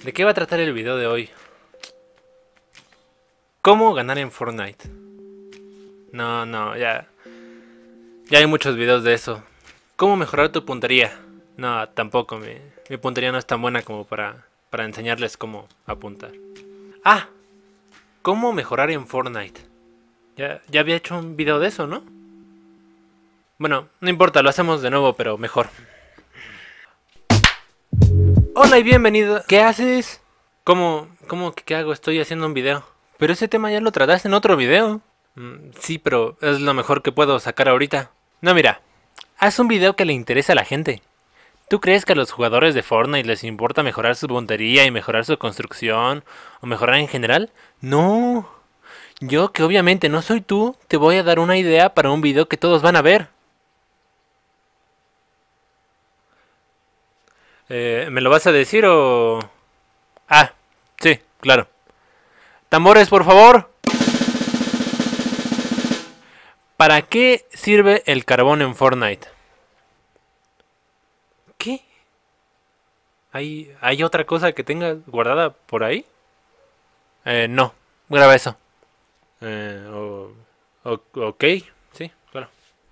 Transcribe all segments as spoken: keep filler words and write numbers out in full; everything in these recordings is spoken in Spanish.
¿De qué va a tratar el video de hoy? ¿Cómo ganar en Fortnite? No, no, ya... Ya hay muchos videos de eso. ¿Cómo mejorar tu puntería? No, tampoco, mi, mi puntería no es tan buena como para, para enseñarles cómo apuntar. Ah, ¿cómo mejorar en Fortnite? Ya, ya había hecho un video de eso, ¿no? Bueno, no importa, lo hacemos de nuevo, pero mejor. Hola y bienvenido. ¿Qué haces? ¿Cómo, cómo que qué hago? Estoy haciendo un video. Pero ese tema ya lo trataste en otro video. Mm, sí, pero es lo mejor que puedo sacar ahorita. No, mira, haz un video que le interese a la gente. ¿Tú crees que a los jugadores de Fortnite les importa mejorar su puntería y mejorar su construcción? ¿O mejorar en general? No. Yo, que obviamente no soy tú, te voy a dar una idea para un video que todos van a ver. Eh, ¿Me lo vas a decir o...? Ah, sí, claro. Tambores, por favor. ¿Para qué sirve el carbón en Fortnite? ¿Qué? ¿Hay, ¿Hay otra cosa que tengas guardada por ahí? Eh, no, graba eso. Eh, o, o, ok, sí, claro.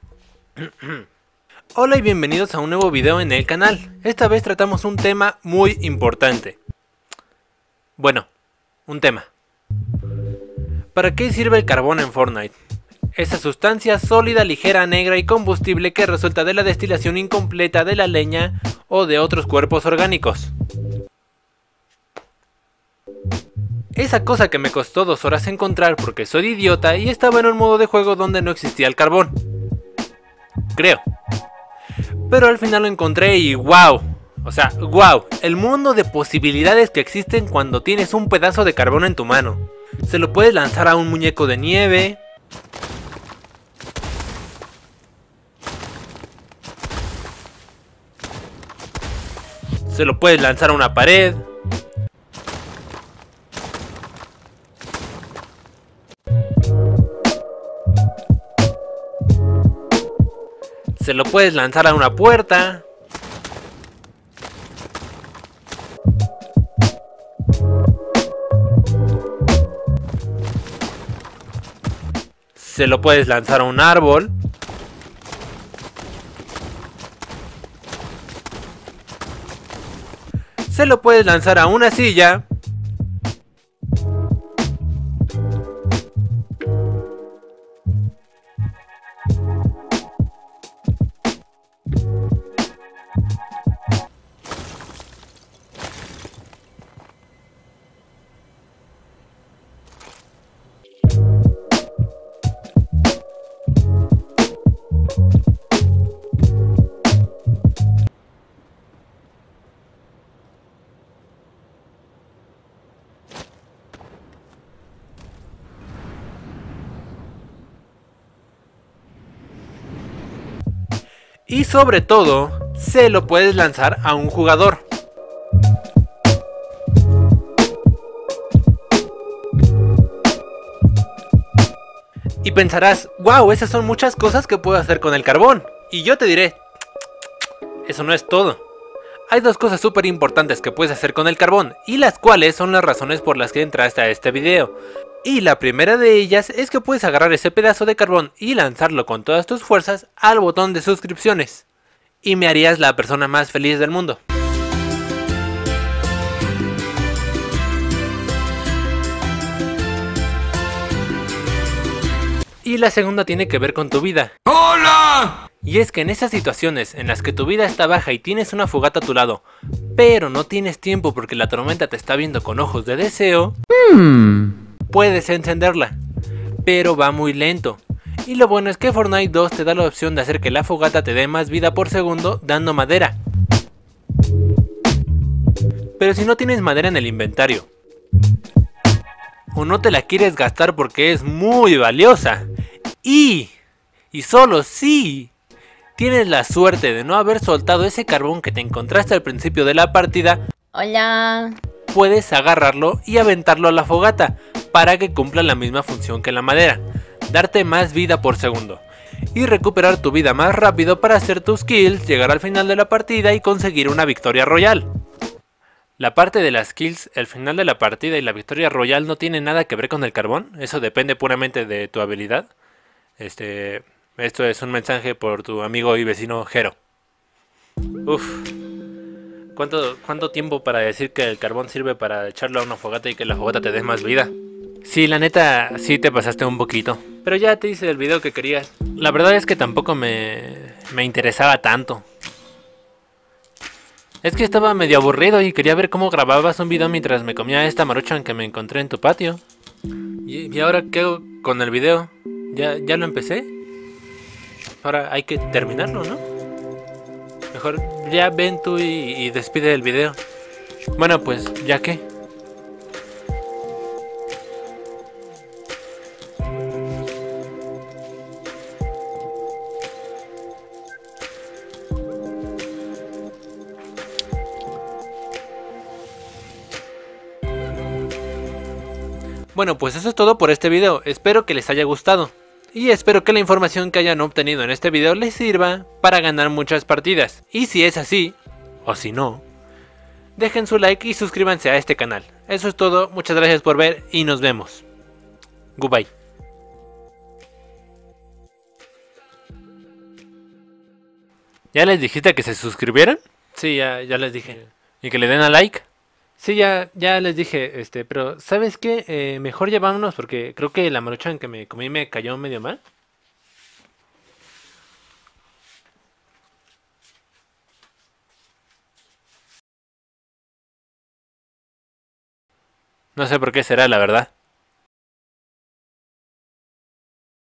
Hola y bienvenidos a un nuevo video en el canal. Esta vez tratamos un tema muy importante. Bueno, un tema. ¿Para qué sirve el carbón en Fortnite? Esa sustancia sólida, ligera, negra y combustible que resulta de la destilación incompleta de la leña o de otros cuerpos orgánicos. Esa cosa que me costó dos horas encontrar porque soy idiota y estaba en un modo de juego donde no existía el carbón. Creo. Pero al final lo encontré y wow. O sea, wow. El mundo de posibilidades que existen cuando tienes un pedazo de carbón en tu mano. Se lo puedes lanzar a un muñeco de nieve. Se lo puedes lanzar a una pared. Se lo puedes lanzar a una puerta. Se lo puedes lanzar a un árbol. Se lo puedes lanzar a una silla. Y sobre todo, se lo puedes lanzar a un jugador. Y pensarás, wow, esas son muchas cosas que puedo hacer con el carbón. Y yo te diré, eso no es todo. Hay dos cosas súper importantes que puedes hacer con el carbón, y las cuales son las razones por las que entraste a este video. Y la primera de ellas es que puedes agarrar ese pedazo de carbón y lanzarlo con todas tus fuerzas al botón de suscripciones. Y me harías la persona más feliz del mundo. Y la segunda tiene que ver con tu vida. ¡Hola! Y es que en esas situaciones en las que tu vida está baja y tienes una fogata a tu lado, pero no tienes tiempo porque la tormenta te está viendo con ojos de deseo, hmm. puedes encenderla, pero va muy lento. Y lo bueno es que Fortnite dos te da la opción de hacer que la fogata te dé más vida por segundo dando madera. Pero si no tienes madera en el inventario, o no te la quieres gastar porque es muy valiosa, y, y solo si tienes la suerte de no haber soltado ese carbón que te encontraste al principio de la partida, hola, puedes agarrarlo y aventarlo a la fogata para que cumpla la misma función que la madera, darte más vida por segundo y recuperar tu vida más rápido para hacer tus kills, llegar al final de la partida y conseguir una victoria royal. La parte de las kills, el final de la partida y la victoria royal no tiene nada que ver con el carbón. Eso depende puramente de tu habilidad. Este, esto es un mensaje por tu amigo y vecino Jero. Uf, ¿cuánto, ¿cuánto tiempo para decir que el carbón sirve para echarlo a una fogata y que la fogata te dé más vida? Sí, la neta, sí te pasaste un poquito. Pero ya te hice el video que querías. La verdad es que tampoco me, me interesaba tanto. Es que estaba medio aburrido y quería ver cómo grababas un video mientras me comía esta maruchan que me encontré en tu patio. ¿Y, y ahora qué hago con el video? ¿Ya, ya lo empecé? Ahora hay que terminarlo, ¿no? Mejor ya ven tú y, y despide el video. Bueno, pues, ¿ya qué? Bueno, pues eso es todo por este video. Espero que les haya gustado. Y espero que la información que hayan obtenido en este video les sirva para ganar muchas partidas. Y si es así, o si no, dejen su like y suscríbanse a este canal. Eso es todo, muchas gracias por ver y nos vemos. Goodbye. ¿Ya les dijiste que se suscribieran? Sí, ya, ya les dije. ¿Y que le den a like? Sí, ya, ya les dije, este, pero ¿sabes qué? Eh, mejor ya vámonos porque creo que la maruchan que me comí me cayó medio mal. No sé por qué será, la verdad.